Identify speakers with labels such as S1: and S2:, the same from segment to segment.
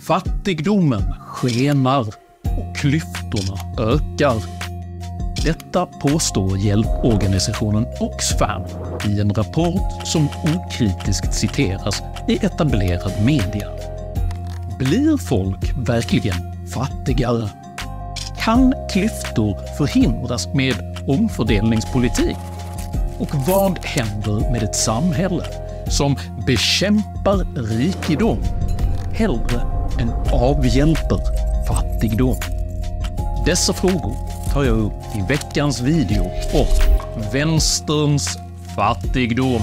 S1: Fattigdomen skenar och klyftorna ökar. Detta påstår hjälporganisationen Oxfam i en rapport som okritiskt citeras i etablerad media. Blir folk verkligen fattigare? Kan klyftor förhindras med omfördelningspolitik? Och vad händer med ett samhälle som bekämpar rikedom hellre än avhjälper fattigdom? Dessa frågor tar jag upp i veckans video om vänsterns fattigdom.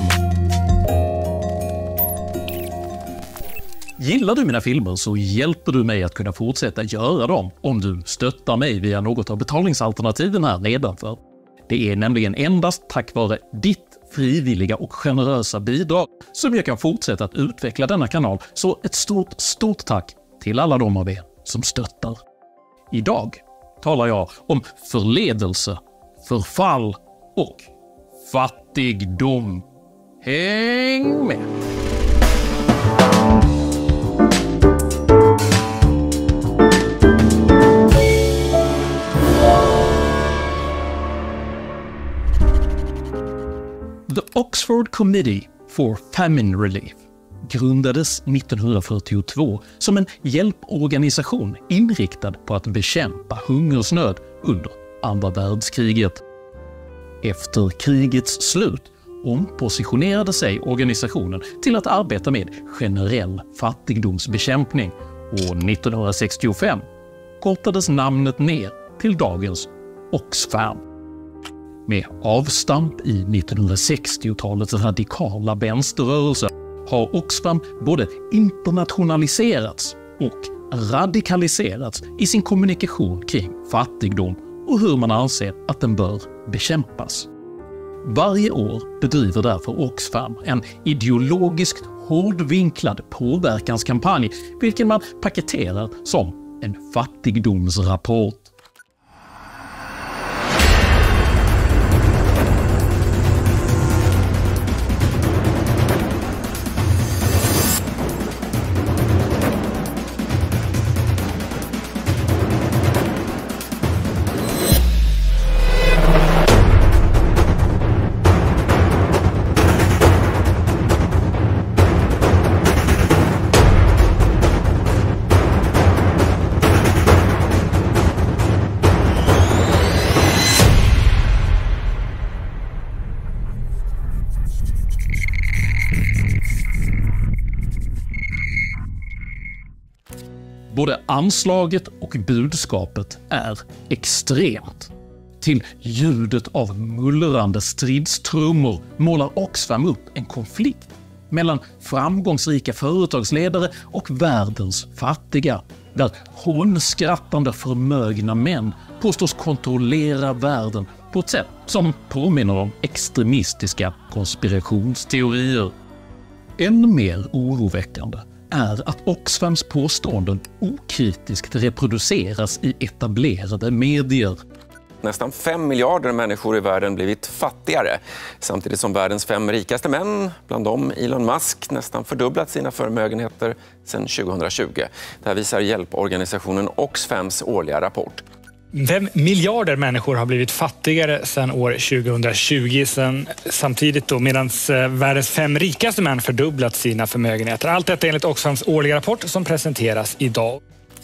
S1: Gillar du mina filmer så hjälper du mig att kunna fortsätta göra dem om du stöttar mig via något av betalningsalternativen här nedanför. Det är nämligen endast tack vare ditt frivilliga och generösa bidrag som jag kan fortsätta att utveckla denna kanal, så ett stort tack till alla de av er som stöttar. Idag talar jag om förledelse, förfall och fattigdom. Häng med! The Oxford Committee for Famine Relief grundades 1942 som en hjälporganisation inriktad på att bekämpa hungersnöd under andra världskriget. Efter krigets slut ompositionerade sig organisationen till att arbeta med generell fattigdomsbekämpning och 1965 kortades namnet ner till dagens Oxfam. Med avstamp i 1960-talets radikala vänsterrörelse har Oxfam både internationaliserats och radikaliserats i sin kommunikation kring fattigdom och hur man anser att den bör bekämpas. Varje år bedriver därför Oxfam en ideologiskt hårdvinklad påverkanskampanj, vilken man paketerar som en fattigdomsrapport. Både anslaget och budskapet är extremt. Till ljudet av mullrande stridstrummor målar Oxfam upp en konflikt mellan framgångsrika företagsledare och världens fattiga, där hånskrattande förmögna män påstås kontrollera världen på ett sätt som påminner om extremistiska konspirationsteorier. Än mer oroväckande är att Oxfams påståenden okritiskt reproduceras i etablerade medier.
S2: Nästan 5 miljarder människor i världen blivit fattigare, samtidigt som världens 5 rikaste män, bland dem Elon Musk, nästan fördubblat sina förmögenheter sedan 2020. Det här visar hjälporganisationen Oxfams årliga rapport.
S3: 5 miljarder människor har blivit fattigare sedan år 2020, samtidigt då medan världens 5 rikaste män fördubblat sina förmögenheter. Allt detta enligt Oxfams årliga rapport som presenteras idag.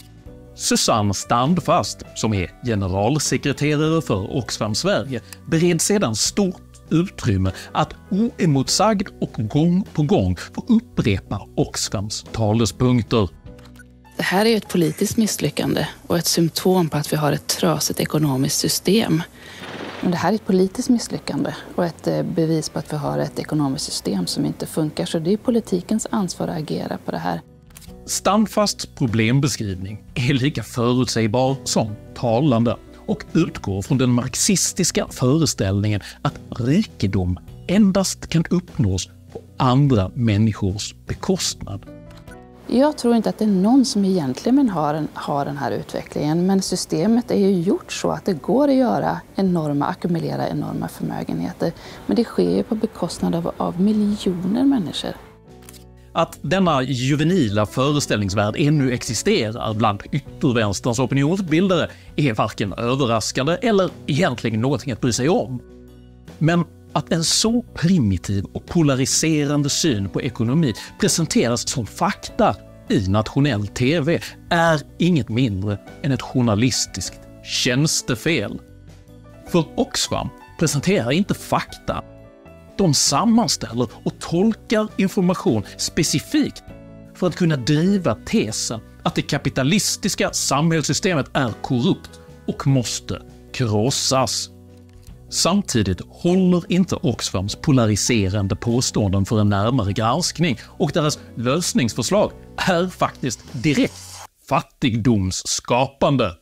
S1: Susanne Standfast, som är generalsekreterare för Oxfam Sverige, bereds sedan stort utrymme att oemotsagd och gång på gång få upprepa Oxfams talespunkter.
S4: Det här är ju ett politiskt misslyckande och ett symptom på att vi har ett trasigt ekonomiskt system. Men det här är ett politiskt misslyckande och ett bevis på att vi har ett ekonomiskt system som inte funkar. Så det är politikens ansvar att agera på det här.
S1: Standfasts problembeskrivning är lika förutsägbar som talande och utgår från den marxistiska föreställningen att rikedom endast kan uppnås på andra människors bekostnad.
S4: Jag tror inte att det är någon som egentligen har den här utvecklingen, men systemet är ju gjort så att det går att ackumulera enorma förmögenheter. Men det sker ju på bekostnad av miljoner människor.
S1: Att denna juvenila föreställningsvärld ännu existerar bland yttervänsterns opinionsbildare är varken överraskande eller egentligen någonting att bry sig om. Men att en så primitiv och polariserande syn på ekonomi presenteras som fakta i nationell TV är inget mindre än ett journalistiskt tjänstefel. För Oxfam presenterar inte fakta. De sammanställer och tolkar information specifikt för att kunna driva tesen att det kapitalistiska samhällssystemet är korrupt och måste krossas. Samtidigt håller inte Oxfams polariserande påståenden för en närmare granskning och deras lösningsförslag är faktiskt direkt fattigdomsskapande.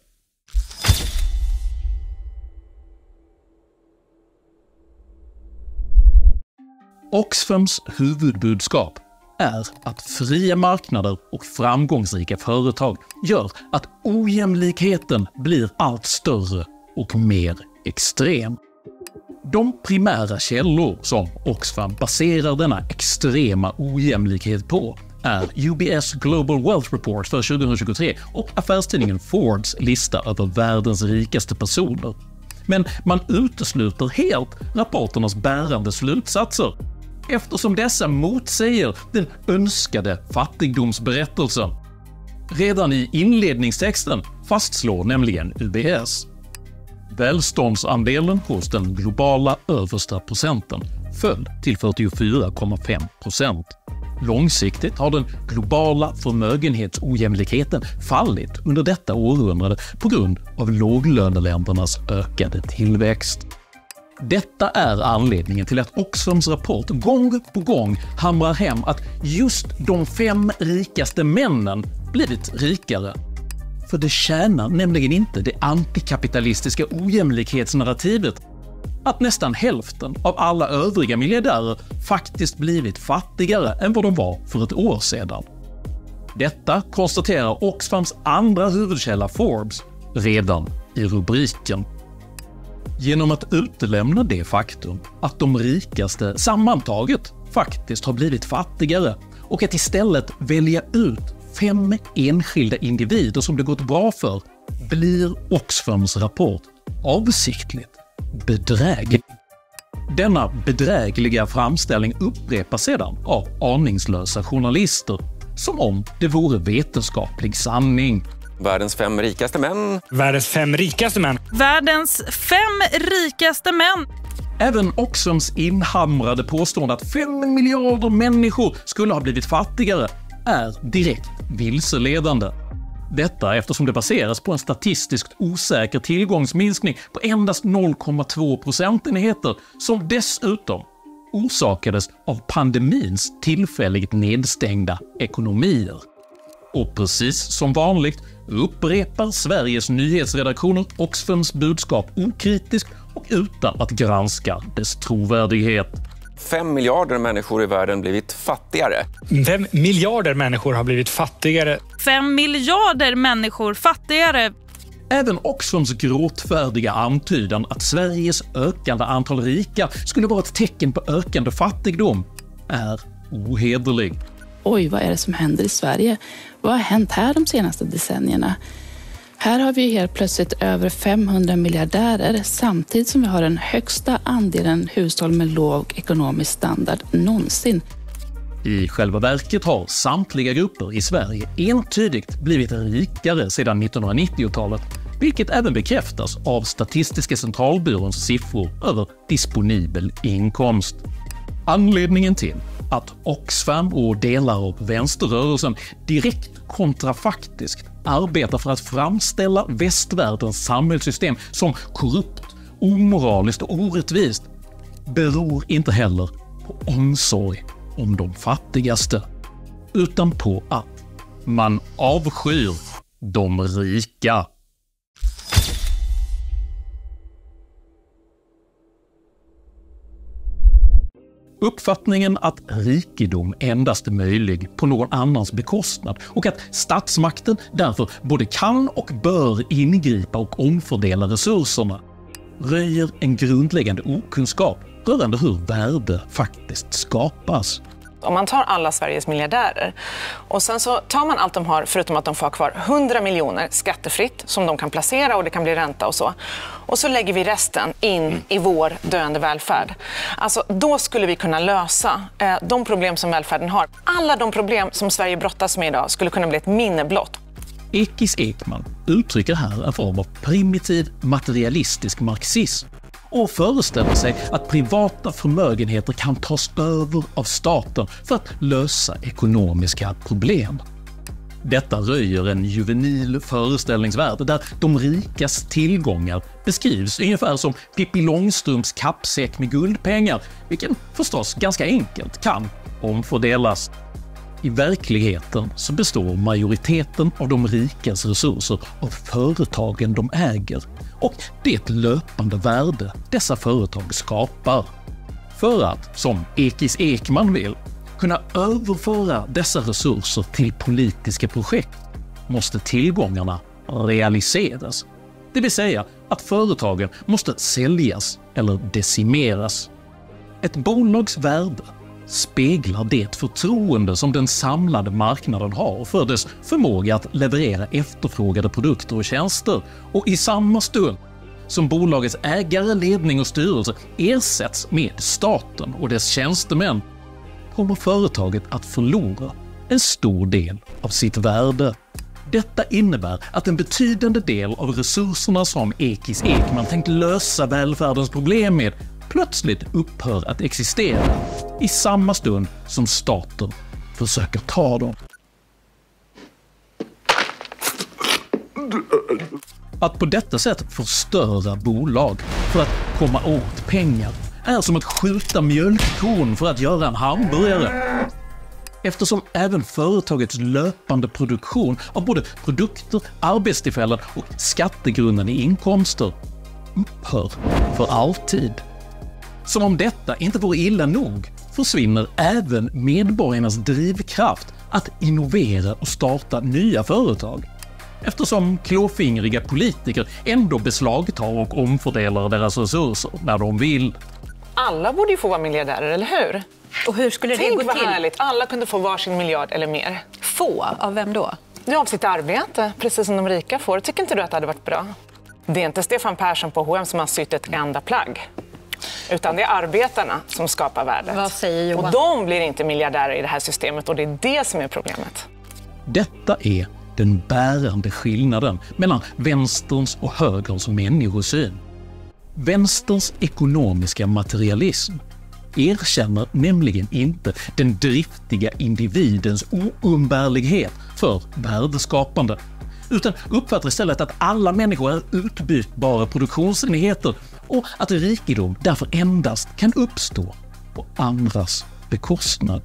S1: Oxfams huvudbudskap är att fria marknader och framgångsrika företag gör att ojämlikheten blir allt större och mer extrem. De primära källor som Oxfam baserar denna extrema ojämlikhet på är UBS Global Wealth Report för 2023 och affärstidningen Forbes lista över världens rikaste personer. Men man utesluter helt rapporternas bärande slutsatser, eftersom dessa motsäger den önskade fattigdomsberättelsen. Redan i inledningstexten fastslår nämligen UBS: välståndsandelen hos den globala översta procenten föll till 44,5%. Långsiktigt har den globala förmögenhetsojämlikheten fallit under detta århundrade på grund av låglöneländernas ökade tillväxt. Detta är anledningen till att Oxfams rapport gång på gång hamrar hem att just de 5 rikaste männen blivit rikare. För det tjänar nämligen inte det antikapitalistiska ojämlikhetsnarrativet att nästan hälften av alla övriga miljardärer faktiskt blivit fattigare än vad de var för ett år sedan. Detta konstaterar Oxfams andra huvudkälla Forbes redan i rubriken. Genom att utelämna det faktum att de rikaste sammantaget faktiskt har blivit fattigare och att istället välja ut 5 enskilda individer som det gått bra för, blir Oxfams rapport avsiktligt bedräglig. Denna bedrägliga framställning upprepas sedan av aningslösa journalister som om det vore vetenskaplig sanning.
S2: Världens 5 rikaste män.
S3: Världens 5 rikaste män.
S5: Världens 5 rikaste män.
S1: Även Oxfams inhamrade påstående att 5 miljarder människor skulle ha blivit fattigare är direkt vilseledande. Detta eftersom det baseras på en statistiskt osäker tillgångsminskning på endast 0,2 procentenheter som dessutom orsakades av pandemins tillfälligt nedstängda ekonomier. Och precis som vanligt upprepar Sveriges nyhetsredaktioner Oxfams budskap okritiskt och utan att granska dess trovärdighet.
S2: 5 miljarder människor i världen blivit fattigare.
S3: 5 miljarder människor har blivit fattigare.
S5: 5 miljarder människor fattigare.
S1: Även Oxfams gråtfärdiga antydan att Sveriges ökande antal rika skulle vara ett tecken på ökande fattigdom är ohederlig.
S4: Oj, vad är det som händer i Sverige? Vad har hänt här de senaste decennierna? Här har vi helt plötsligt över 500 miljardärer samtidigt som vi har den högsta andelen hushåll med låg ekonomisk standard någonsin.
S1: I själva verket har samtliga grupper i Sverige entydigt blivit rikare sedan 1990-talet, vilket även bekräftas av Statistiska centralbyråns siffror över disponibel inkomst. Anledningen till att Oxfam och delar av vänsterrörelsen direkt kontrafaktiskt arbetar för att framställa västvärldens samhällssystem som korrupt, omoraliskt och orättvist beror inte heller på omsorg om de fattigaste, utan på att man avskyr de rika. Uppfattningen att rikedom endast är möjlig på någon annans bekostnad och att statsmakten därför både kan och bör ingripa och omfördela resurserna röjer en grundläggande okunskap rörande hur värde faktiskt skapas.
S6: Om man tar alla Sveriges miljardärer och sen så tar man allt de har förutom att de får kvar 100 miljoner skattefritt som de kan placera och det kan bli ränta och så. Och så lägger vi resten in i vår döende välfärd. Alltså då skulle vi kunna lösa de problem som välfärden har. Alla de problem som Sverige brottas med idag skulle kunna bli ett minne blott.
S1: Ekis Ekman uttrycker här en form av primitiv materialistisk marxism och föreställer sig att privata förmögenheter kan tas över av staten för att lösa ekonomiska problem. Detta röjer en juvenil föreställningsvärld där de rikas tillgångar beskrivs ungefär som Pippi Långstrumps kappsäck med guldpengar, vilken förstås ganska enkelt kan omfördelas. I verkligheten så består majoriteten av de rikas resurser av företagen de äger och det löpande värde dessa företag skapar. För att, som Ekis Ekman vill, kunna överföra dessa resurser till politiska projekt måste tillgångarna realiseras. Det vill säga att företagen måste säljas eller decimeras. Ett bolags värde speglar det förtroende som den samlade marknaden har för dess förmåga att leverera efterfrågade produkter och tjänster, och i samma stund som bolagets ägare, ledning och styrelse ersätts med staten och dess tjänstemän kommer företaget att förlora en stor del av sitt värde. Detta innebär att en betydande del av resurserna som Ekis Ekman tänkt lösa välfärdens problem med plötsligt upphör att existera i samma stund som staten försöker ta dem. Att på detta sätt förstöra bolag för att komma åt pengar är som att skjuta mjölkkon för att göra en hamburgare. Eftersom även företagets löpande produktion av både produkter, arbetstillfällen och skattegrundande inkomster upphör för alltid. Som om detta inte vore illa nog försvinner även medborgarnas drivkraft att innovera och starta nya företag. Eftersom klåfingriga politiker ändå beslagtar och omfördelar deras resurser när de vill.
S6: Alla borde ju få vara miljardärer, eller hur?
S7: Och hur skulle det gå
S6: Tänk vad
S7: till?
S6: härligt, alla kunde få varsin miljard eller mer.
S7: Få? Av vem då?
S6: Ja, av sitt arbete, precis som de rika får. Tycker inte du att det hade varit bra? Det är inte Stefan Persson på H&M som har sytt ett enda plagg. Utan det är arbetarna som skapar värdet.
S7: Vad säger Johan?
S6: Och de blir inte miljardärer i det här systemet, och det är det som är problemet.
S1: Detta är den bärande skillnaden mellan vänsterns och högerns människosyn. Vänsterns ekonomiska materialism erkänner nämligen inte den driftiga individens oumbärlighet för värdeskapande, utan uppfattar istället att alla människor är utbytbara produktionsenheter och att rikedom därför endast kan uppstå på andras bekostnad.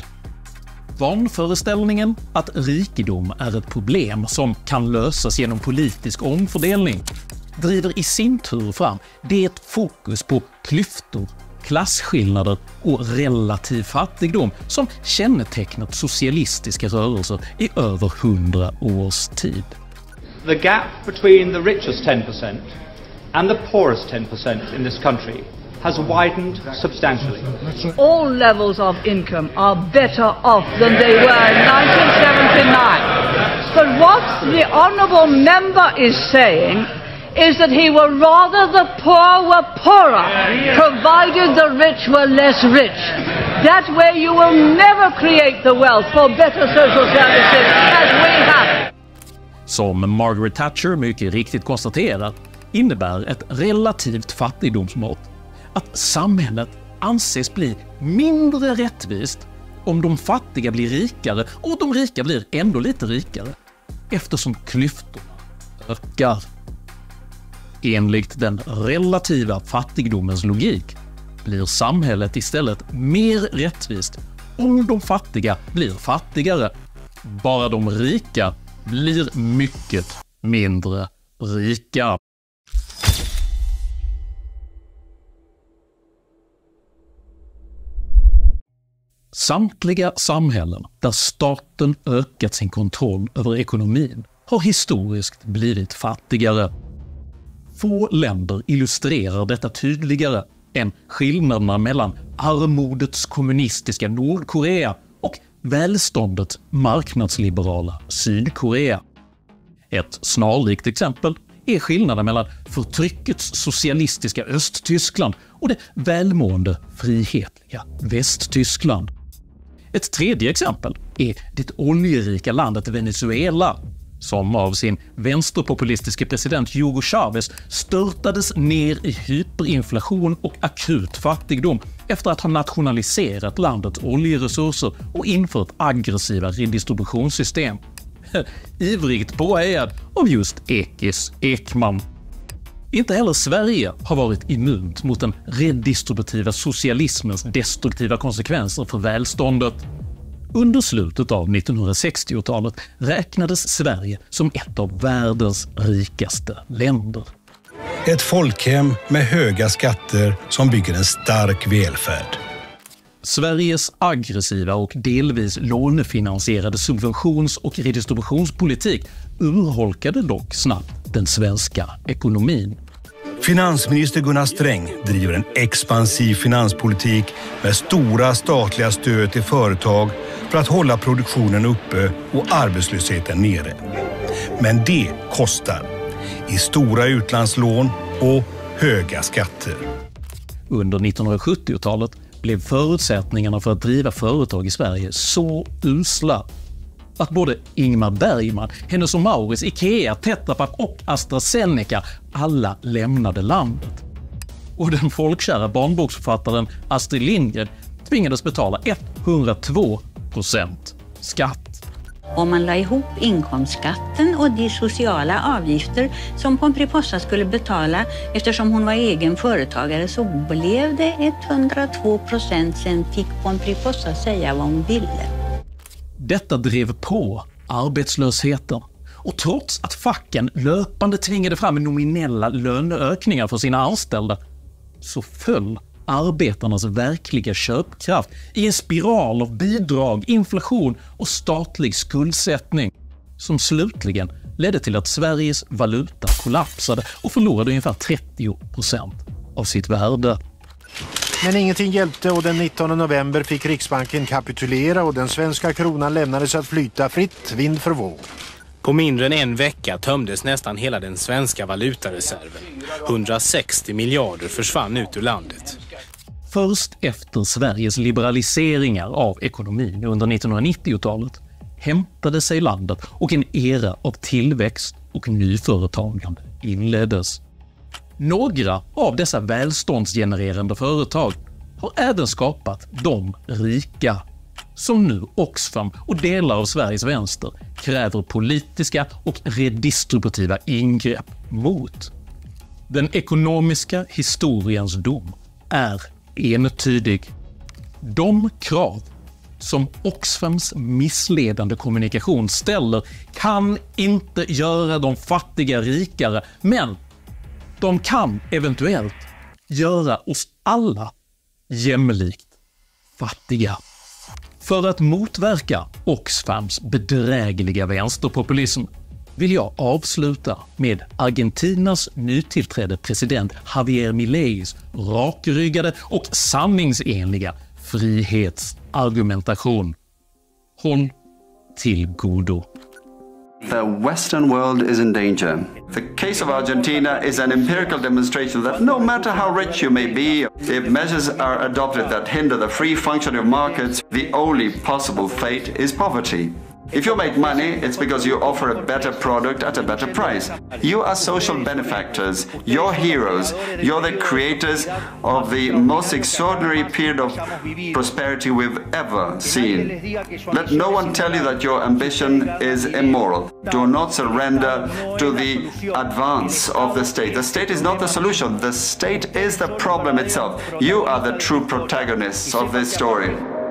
S1: Vanföreställningen att rikedom är ett problem som kan lösas genom politisk omfördelning driver i sin tur fram det fokus på klyftor, klasskillnader och relativ fattigdom som kännetecknat socialistiska rörelser i över 100 års tid.
S8: The gap between the richest 10% and the poorest 10% in this country has widened substantially.
S9: All levels of income are better off than they were in 1979. But what the honourable member is saying is that he would rather the poor were poorer, provided the rich were less rich. That way you will never create the wealth for better social services as we have.
S1: Som Margaret Thatcher mycket riktigt konstaterar innebär ett relativt fattigdomsmått att samhället anses bli mindre rättvist om de fattiga blir rikare och de rika blir ändå lite rikare, eftersom klyftorna ökar. Enligt den relativa fattigdomens logik blir samhället istället mer rättvist om de fattiga blir fattigare. Bara de rika blir mycket mindre rika. Samtliga samhällen där staten ökat sin kontroll över ekonomin har historiskt blivit fattigare. Få länder illustrerar detta tydligare än skillnaderna mellan armodets kommunistiska Nordkorea och välståndet marknadsliberala Sydkorea. Ett snarlikt exempel är skillnaden mellan förtryckets socialistiska Östtyskland och det välmående frihetliga Västtyskland. Ett tredje exempel är det oljerika landet Venezuela, som av sin vänsterpopulistiske president Hugo Chávez störtades ner i hyperinflation och akut fattigdom efter att ha nationaliserat landets oljeresurser och infört aggressiva redistributionssystem. Ivrigt påhejad av just Ekis Ekman. Inte heller Sverige har varit immunt mot den redistributiva socialismens destruktiva konsekvenser för välståndet. Under slutet av 1960-talet räknades Sverige som ett av världens rikaste länder.
S10: Ett folkhem med höga skatter som bygger en stark välfärd.
S1: Sveriges aggressiva och delvis lånefinansierade subventions- och redistributionspolitik urholkade dock snabbt den svenska ekonomin.
S10: Finansminister Gunnar Sträng driver en expansiv finanspolitik med stora statliga stöd till företag för att hålla produktionen uppe och arbetslösheten nere. Men det kostar i stora utlandslån och höga skatter.
S1: Under 1970-talet blev förutsättningarna för att driva företag i Sverige så usla att både Ingmar Bergman, Hennes & Mauritz, Ikea, Tetra Pak och AstraZeneca alla lämnade landet. Och den folkkära barnboksförfattaren Astrid Lindgren tvingades betala 102% skatt.
S11: Om man la ihop inkomstskatten och de sociala avgifter som Pomperipossa skulle betala eftersom hon var egen företagare så blev det 102%. Sen fick Pomperipossa säga vad hon ville.
S1: Detta drev på arbetslösheten. Och trots att facken löpande tvingade fram nominella löneökningar för sina anställda så föll arbetarnas verkliga köpkraft i en spiral av bidrag, inflation och statlig skuldsättning som slutligen ledde till att Sveriges valuta kollapsade och förlorade ungefär 30% av sitt värde.
S12: Men ingenting hjälpte och den 19 november fick Riksbanken kapitulera och den svenska kronan lämnades att flyta fritt vind för våg.
S13: På mindre än en vecka tömdes nästan hela den svenska valutareserven. 160 miljarder försvann ut ur landet.
S1: Först efter Sveriges liberaliseringar av ekonomin under 1990-talet hämtade sig landet och en era av tillväxt och nyföretagande inleddes. Några av dessa välståndsgenererande företag har även skapat de rika som nu Oxfam och delar av Sveriges vänster kräver politiska och redistributiva ingrepp mot. Den ekonomiska historiens dom är entydig. De krav som Oxfams missledande kommunikation ställer kan inte göra de fattiga rikare, men de kan eventuellt göra oss alla jämlikt fattiga. För att motverka Oxfams bedrägliga vänsterpopulism vill jag avsluta med Argentinas nytillträdde president Javier Mileis rakryggade och sanningsenliga frihetsargumentation. Håll till godo.
S14: The Western world is in danger. The case of Argentina is an empirical demonstration that no matter how rich you may be, if measures are adopted that hinder the free functioning of markets, the only possible fate is poverty. If you make money, it's because you offer a better product at a better price. You are social benefactors, you're heroes, you're the creators of the most extraordinary period of prosperity we've ever seen. Let no one tell you that your ambition is immoral. Do not surrender to the advance of the state. The state is not the solution, the state is the problem itself. You are the true protagonists of this story.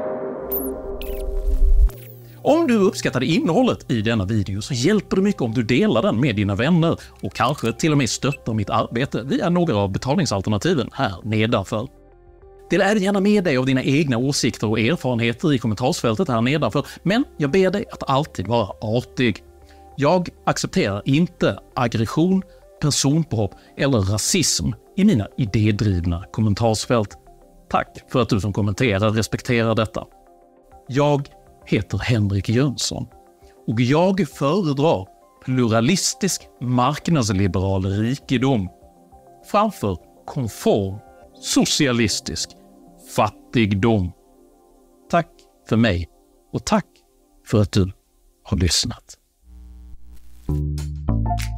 S1: Om du uppskattade innehållet i denna video så hjälper det mycket om du delar den med dina vänner och kanske till och med stöttar mitt arbete via några av betalningsalternativen här nedanför. Dela även gärna med dig av dina egna åsikter och erfarenheter i kommentarsfältet här nedanför, men jag ber dig att alltid vara artig. Jag accepterar inte aggression, personpåhopp eller rasism i mina idédrivna kommentarsfält. Tack för att du som kommenterar respekterar detta. Jag heter Henrik Jönsson och jag föredrar pluralistisk marknadsliberal rikedom framför konform socialistisk fattigdom. Tack för mig och tack för att du har lyssnat.